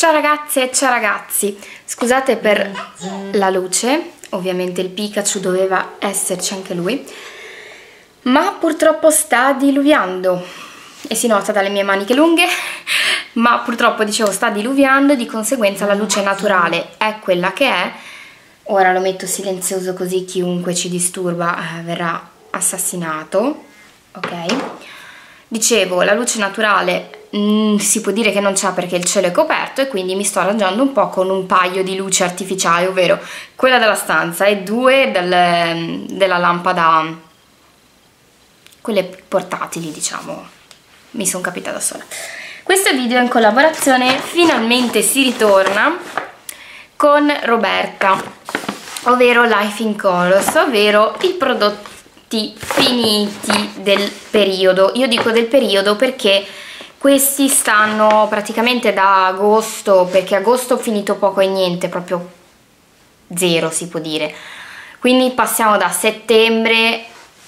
Ciao ragazze e ciao ragazzi, scusate per la luce, ovviamente il Pikachu doveva esserci anche lui, ma purtroppo sta diluviando e si nota dalle mie maniche lunghe, ma purtroppo dicevo sta diluviando, di conseguenza la luce naturale è quella che è. Ora lo metto silenzioso così chiunque ci disturba verrà assassinato, ok? Dicevo, la luce naturale si può dire che non c'è perché il cielo è coperto e quindi mi sto arrangiando un po' con un paio di luci artificiali, ovvero quella della stanza e due della lampada, quelle portatili, diciamo. Mi sono capita da sola. Questo video è in collaborazione, finalmente si ritorna con Roberta, ovvero Life in Colors, ovvero i prodotti finiti del periodo. Io dico del periodo perché questi stanno praticamente da agosto, perché agosto ho finito poco e niente, proprio zero si può dire. Quindi passiamo da settembre,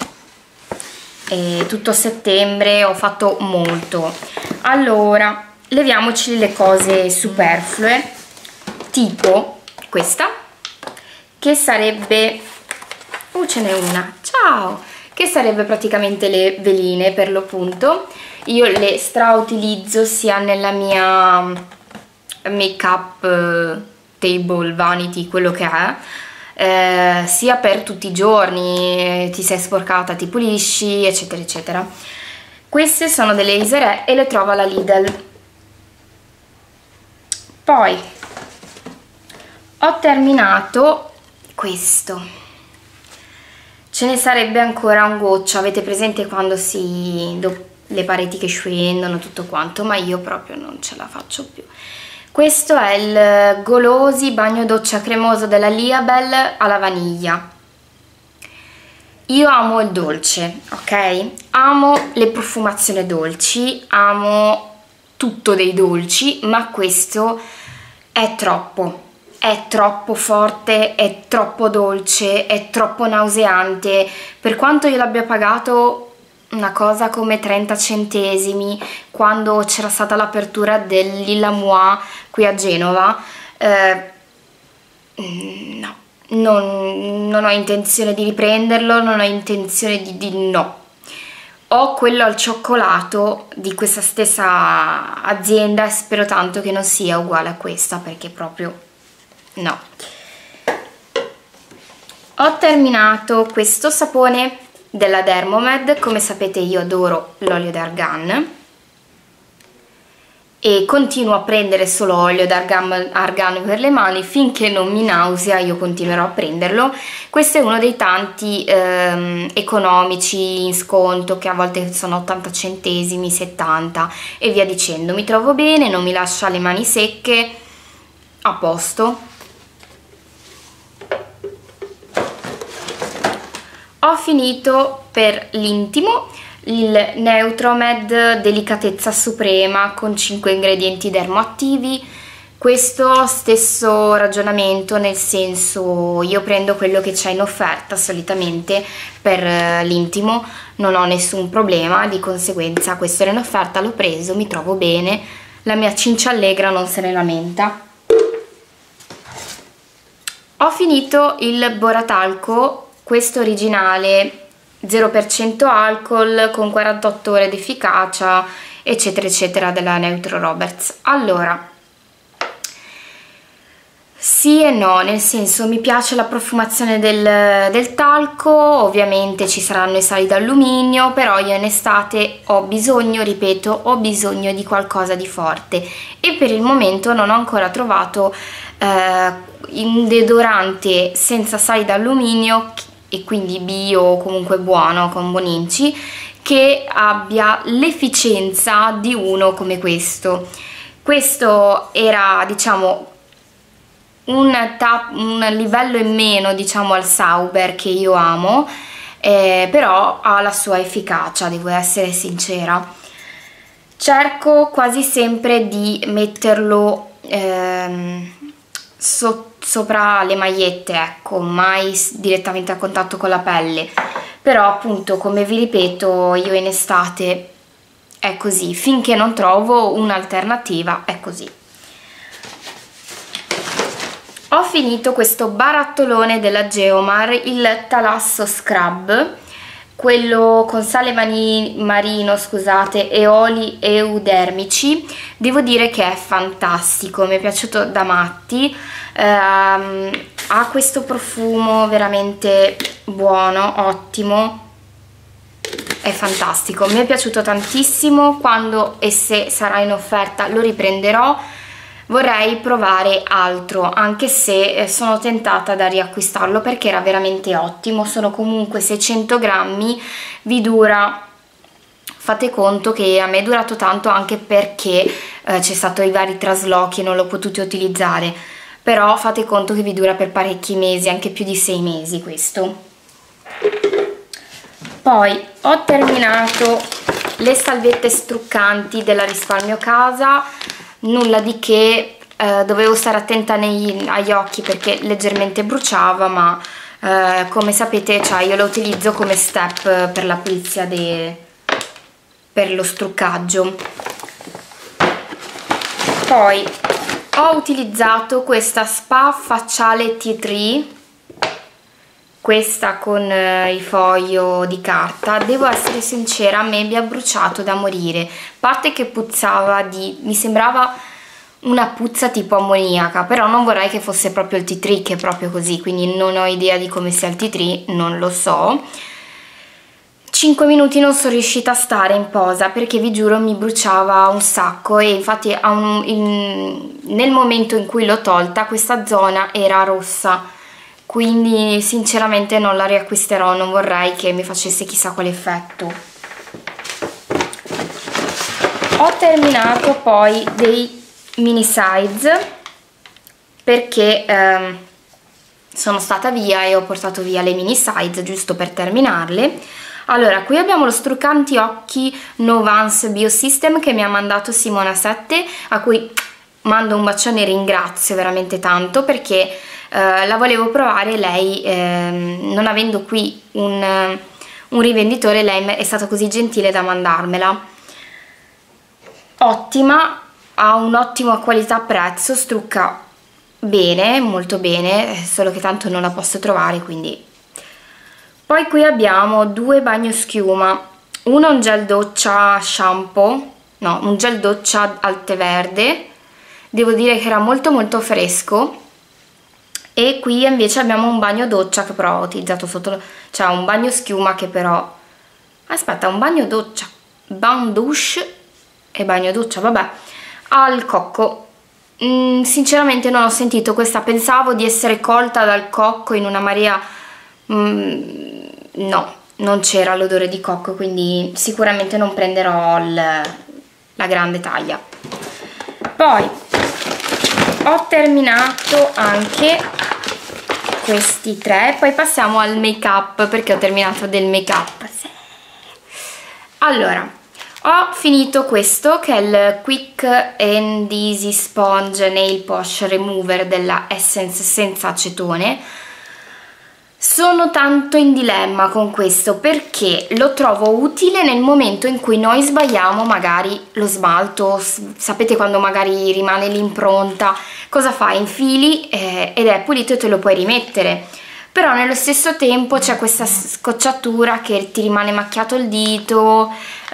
e tutto settembre ho fatto molto. Allora, leviamoci le cose superflue, tipo questa, che sarebbe... ce n'è una, ciao! Che sarebbe praticamente le veline per lo punto. Io le strautilizzo sia nella mia make up table, vanity, quello che è, sia per tutti i giorni, ti sei sporcata, ti pulisci, eccetera eccetera. Queste sono delle Isere e le trovo alla Lidl. Poi ho terminato questo. Ce ne sarebbe ancora un goccio, avete presente quando le pareti che scendono, tutto quanto, ma io proprio non ce la faccio più. Questo è il Golosi bagno doccia cremoso della Liabel alla vaniglia. Io amo il dolce, ok? Amo le profumazioni dolci, amo tutto dei dolci, ma questo è troppo forte, è troppo dolce, è troppo nauseante. Per quanto io l'abbia pagato una cosa come 30 centesimi quando c'era stata l'apertura del Lilla Moi qui a Genova, no, non ho intenzione di riprenderlo, non ho intenzione no. Ho quello al cioccolato di questa stessa azienda e spero tanto che non sia uguale a questa, perché proprio no. Ho terminato questo sapone della Dermomed. Come sapete io adoro l'olio d'argan e continuo a prendere solo olio d'argan per le mani finché non mi nausea, io continuerò a prenderlo. Questo è uno dei tanti economici in sconto, che a volte sono 80 centesimi, 70 e via dicendo. Mi trovo bene, non mi lascia le mani secche, a posto. Ho finito per l'intimo il Neutromed Delicatezza Suprema con 5 ingredienti dermoattivi. Questo stesso ragionamento, nel senso, io prendo quello che c'è in offerta solitamente per l'intimo, non ho nessun problema, di conseguenza questo era in offerta, l'ho preso, mi trovo bene, la mia cinciallegra non se ne lamenta. Ho finito il Boratalco, questo originale 0% alcol con 48 ore di efficacia, eccetera eccetera, della Neutro Roberts. Allora, sì e no, nel senso, mi piace la profumazione del talco, ovviamente ci saranno i sali d'alluminio, però io in estate ho bisogno, ripeto, ho bisogno di qualcosa di forte e per il momento non ho ancora trovato un deodorante senza sali d'alluminio e quindi bio o comunque buono, con Boninci, che abbia l'efficienza di uno come questo. Questo era, diciamo, un livello in meno, diciamo, al Sauber, che io amo, però ha la sua efficacia, devo essere sincera. Cerco quasi sempre di metterlo sopra le magliette, ecco, mai direttamente a contatto con la pelle, però appunto, come vi ripeto, io in estate è così, finché non trovo un'alternativa è così. ho finito questo barattolone della Geomar, il Talasso Scrub, quello con sale marino, scusate, e oli eudermici. Devo dire che è fantastico, mi è piaciuto da matti. Ha questo profumo veramente buono, ottimo, è fantastico, mi è piaciuto tantissimo. Quando e se sarà in offerta lo riprenderò. Vorrei provare altro, anche se sono tentata da riacquistarlo perché era veramente ottimo. Sono comunque 600 grammi, vi dura, fate conto che a me è durato tanto anche perché c'è stato i vari traslochi e non l'ho potuto utilizzare, però fate conto che vi dura per parecchi mesi, anche più di 6 mesi questo. Poi ho terminato le salviette struccanti della Risparmio Casa. Nulla di che, dovevo stare attenta agli occhi perché leggermente bruciava, ma come sapete, cioè, io lo utilizzo come step per la pulizia per lo struccaggio. Poi ho utilizzato questa Spa Facciale Tea Tree, questa con il foglio di carta. Devo essere sincera, a me mi ha bruciato da morire, a parte che puzzava mi sembrava una puzza tipo ammoniaca, però non vorrei che fosse proprio il tea tree, che è proprio così, quindi non ho idea di come sia il tea tree, non lo so. 5 minuti non sono riuscita a stare in posa perché vi giuro mi bruciava un sacco, e infatti nel momento in cui l'ho tolta questa zona era rossa, quindi sinceramente non la riacquisterò, non vorrei che mi facesse chissà quale effetto. Ho terminato poi dei mini size perché sono stata via e ho portato via le mini size giusto per terminarle. Allora, qui abbiamo lo struccanti occhi Novance Biosystem che mi ha mandato Simona 7, a cui mando un bacione e ringrazio veramente tanto perché la volevo provare. Lei, non avendo qui un rivenditore, lei è stata così gentile da mandarmela. Ottima, ha un'ottima qualità prezzo, strucca bene, molto bene, solo che tanto non la posso trovare, quindi. Poi qui abbiamo due bagnoschiuma, uno un gel doccia shampoo, no, un gel doccia al tè verde, devo dire che era molto molto fresco. E qui invece abbiamo un bagno doccia che però ho utilizzato sotto, cioè un bagno schiuma che però, aspetta, un bagno doccia, bain douche e bagno doccia, vabbè, al cocco. Sinceramente non ho sentito questa, pensavo di essere colta dal cocco in una marea, no, non c'era l'odore di cocco, quindi sicuramente non prenderò la grande taglia. Poi ho terminato anche questi tre, poi passiamo al make up perché ho terminato del make up. Allora, ho finito questo che è il Quick and Easy Sponge Nail Polish Remover della Essence senza acetone. Sono tanto in dilemma con questo perché lo trovo utile nel momento in cui noi sbagliamo magari lo smalto, sapete quando magari rimane l'impronta, cosa fai? Infili ed è pulito e te lo puoi rimettere, però nello stesso tempo c'è questa scocciatura che ti rimane macchiato il dito,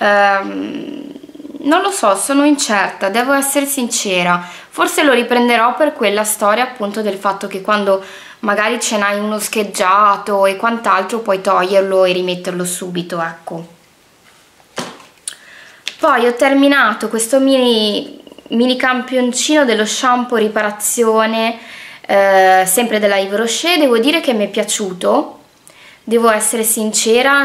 non lo so, sono incerta, devo essere sincera, forse lo riprenderò per quella storia appunto del fatto che quando magari ce n'hai uno scheggiato e quant'altro puoi toglierlo e rimetterlo subito, ecco. Poi ho terminato questo mini campioncino dello shampoo riparazione sempre della Yves Rocher. Devo dire che mi è piaciuto, devo essere sincera,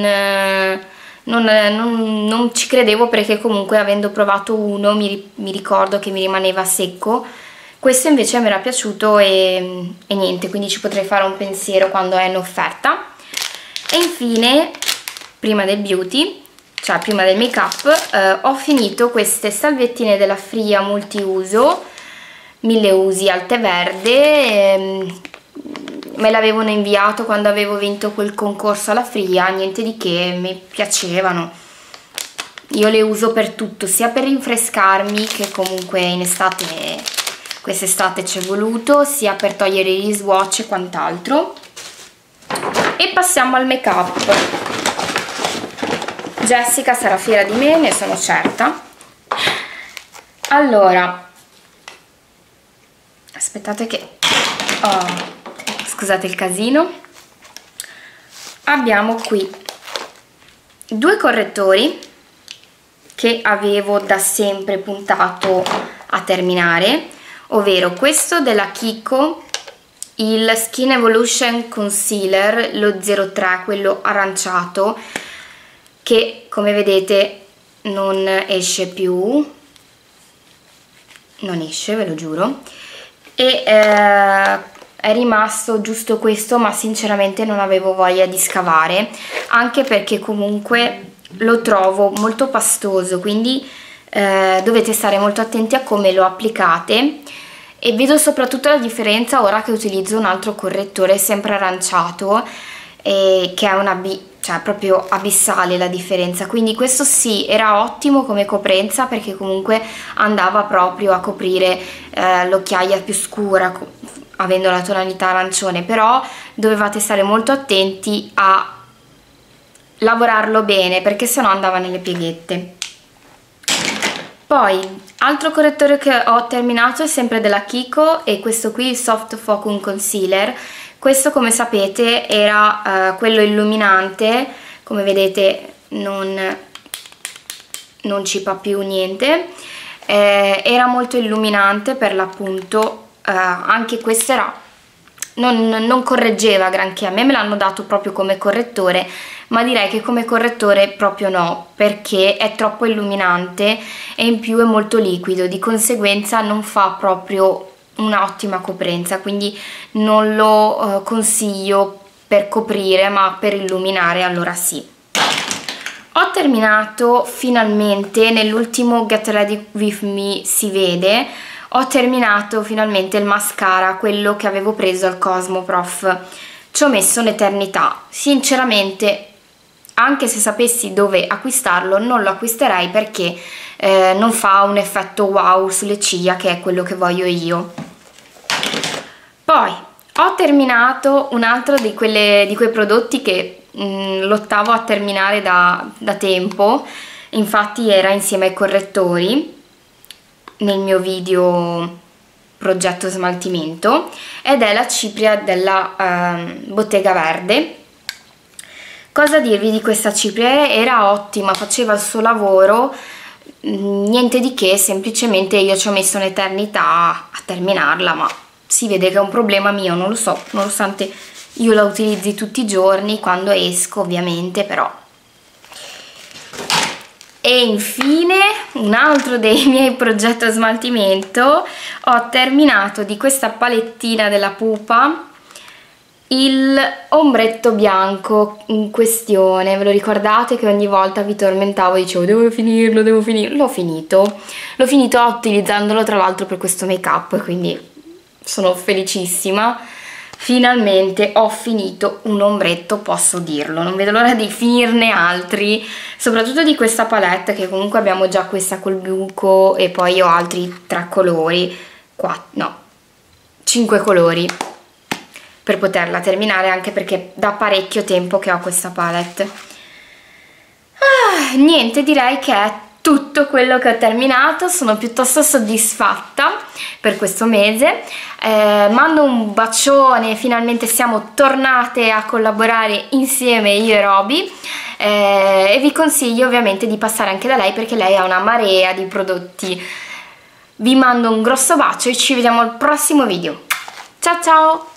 non ci credevo perché comunque avendo provato uno mi ricordo che mi rimaneva secco. Questo invece mi era piaciuto e niente, quindi ci potrei fare un pensiero quando è in offerta. E infine, prima del beauty, cioè prima del make up, ho finito queste salviettine della Fria multiuso, 1000 usi al tè verde. Me l'avevano inviato quando avevo vinto quel concorso alla Fria, niente di che, mi piacevano. Io le uso per tutto, sia per rinfrescarmi che comunque in estate quest'estate ci è voluto, sia per togliere gli swatch e quant'altro. E passiamo al make up. Jessica sarà fiera di me, ne sono certa. Allora, aspettate che scusate il casino. Abbiamo qui 2 correttori che avevo da sempre puntato a terminare, ovvero questo della Kiko, il Skin Evolution Concealer, lo 03, quello aranciato, che come vedete non esce più, non esce, ve lo giuro, e è rimasto giusto questo, ma sinceramente non avevo voglia di scavare, anche perché comunque lo trovo molto pastoso, quindi dovete stare molto attenti a come lo applicate. E vedo soprattutto la differenza ora che utilizzo un altro correttore sempre aranciato, che è cioè proprio abissale la differenza. Quindi questo sì, era ottimo come coprenza, perché comunque andava proprio a coprire l'occhiaia più scura avendo la tonalità arancione, però dovevate stare molto attenti a lavorarlo bene, perché sennò andava nelle pieghette. Poi altro correttore che ho terminato è sempre della Kiko, e questo qui, il Soft Focus Concealer. Questo, come sapete, era quello illuminante, come vedete non cipa più niente, era molto illuminante per l'appunto, anche questo era non correggeva granché. A me l'hanno dato proprio come correttore, ma direi che come correttore proprio no, perché è troppo illuminante e in più è molto liquido, di conseguenza non fa proprio un'ottima coprenza, quindi non lo consiglio per coprire, ma per illuminare allora sì. Ho terminato finalmente, nell'ultimo Get Ready With Me si vede, ho terminato finalmente il mascara, quello che avevo preso al Cosmoprof. Ci ho messo un'eternità, sinceramente, anche se sapessi dove acquistarlo non lo acquisterei, perché non fa un effetto wow sulle ciglia, che è quello che voglio io. Poi ho terminato un altro di quei prodotti che lottavo a terminare da tempo, infatti era insieme ai correttori nel mio video progetto smaltimento, ed è la cipria della Bottega Verde. Cosa dirvi di questa cipria? Era ottima, faceva il suo lavoro, niente di che, semplicemente io ci ho messo un'eternità a terminarla, ma si vede che è un problema mio, non lo so, nonostante io la utilizzi tutti i giorni quando esco, ovviamente, però. E infine un altro dei miei progetti a smaltimento, ho terminato di questa palettina della Pupa il ombretto bianco in questione. Ve lo ricordate che ogni volta vi tormentavo e dicevo devo finirlo, l'ho finito utilizzandolo tra l'altro per questo make up, quindi sono felicissima. Finalmente ho finito un ombretto, posso dirlo, non vedo l'ora di finirne altri, soprattutto di questa palette, che comunque abbiamo già questa col buco e poi ho altri 3 colori, 5 colori per poterla terminare, anche perché da parecchio tempo che ho questa palette. Niente, direi che è tutto quello che ho terminato, sono piuttosto soddisfatta per questo mese. Mando un bacione, finalmente siamo tornate a collaborare insieme io e Roby, e vi consiglio ovviamente di passare anche da lei, perché lei ha una marea di prodotti. Vi mando un grosso bacio e ci vediamo al prossimo video. Ciao ciao!